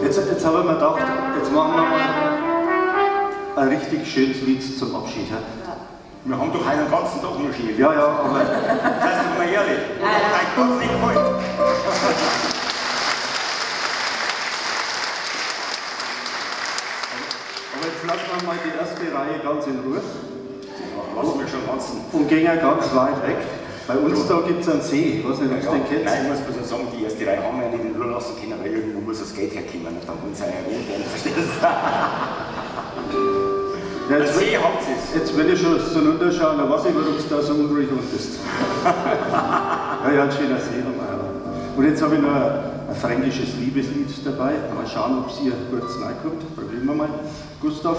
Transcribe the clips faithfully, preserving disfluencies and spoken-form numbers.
Jetzt, jetzt habe ich mir gedacht, jetzt machen wir mal ein richtig schönes Lied zum Abschied. Ja? Wir haben doch heute den ganzen Tag noch Ski. Ja, ja, aber... Das heißt doch mal ehrlich, ja, ja. das hat uns nicht gefallen. Aber jetzt lassen wir mal die erste Reihe ganz in Ruhe. Lassen wir schon ganzen. Und gehen ja ganz weit weg. Bei uns da gibt es einen See, ich weiß nicht, ob Ja, du den kennst. nein, ich muss bloß sagen, die erste Reihe haben wir ja nicht in Ruhe lassen können, weil irgendwo muss das Geld herkommen und dann muss er erwähnt werden, verstehst du? Ja, jetzt, See habt ihr es. jetzt will ich schon so runterschauen, dann weiß ich, warum es da so unruhig unten ist. Ja, ja, ein schöner See am Eiler. Und jetzt habe ich noch ein, ein fränkisches Liebeslied dabei. Mal schauen, ob es hier kurz reinkommt. Probieren wir mal. Gustav.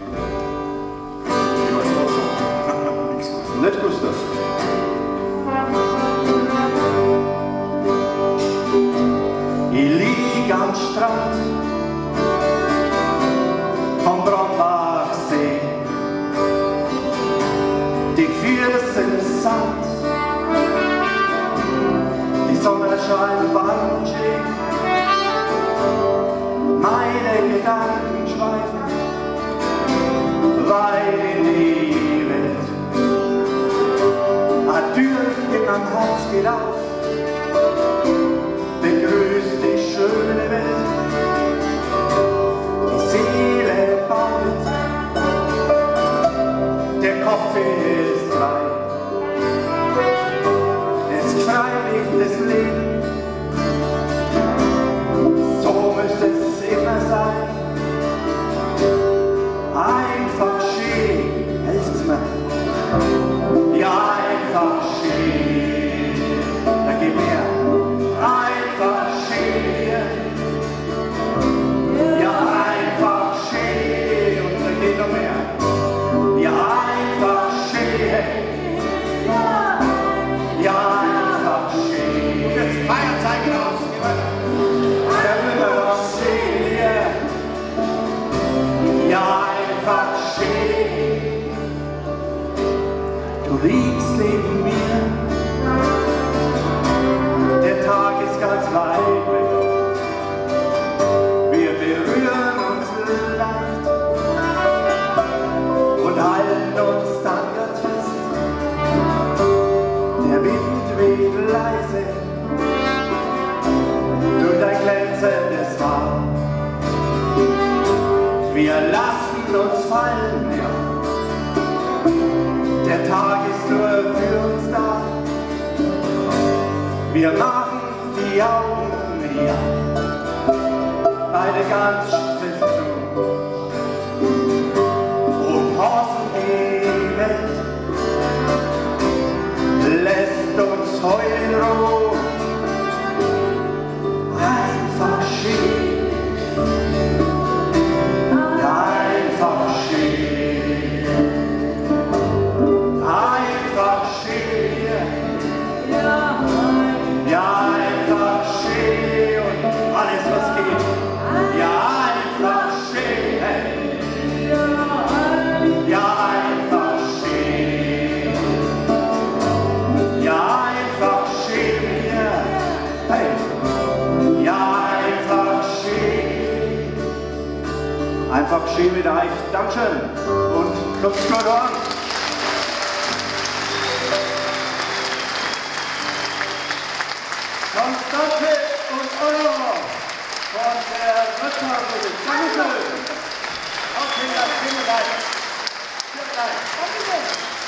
Nicht Gustav. Ich lieg am Strand vom Brombachsee. Die Füße im Sand, die Sonne scheint wandschig. Meine Gedanken schweifen weit in die Welt. Eine Tür in mein Herz geht auf, begrüßt die schöne Welt. Die Seele baut, der Kopf ist frei. Es ist freilich das Leben, so müsste es immer sein. Einfach schön, helft's mir. Ja, einfach schön. Da gib her. Einfach schön. Ja, einfach schön. Und da geht noch mehr. Ja, einfach schön. Ja, einfach schön. Und jetzt Feierzeichen aus. Der Himmel auf See. Ja, einfach schön. Du liegst neben mir. Der Tag ist ganz weit weg. Wir berühren uns leicht und halten uns dann ganz fest. Der Wind weht leise durch dein glänzendes Haar. Wir lassen uns fallen, ja. Der Tag ist nur für uns da. Wir machen die Augen hier, beide ganz fest zu und hoffen, die Welt lässt uns heute in Ruhe. Einfach schön, ja, einfach schön, einfach schön. Ja, einfach schön und alles was geht. Ja, einfach schön. Ja, einfach schön. Ja, einfach schön. Hey. Ja, einfach schön. Einfach schön mit euch. Dankeschön. Und klopft gut an. Konstante und Euro von der Wirtschaftsgruppe. Dankeschön. Okay, das Vielen Dank. Vielen Dank.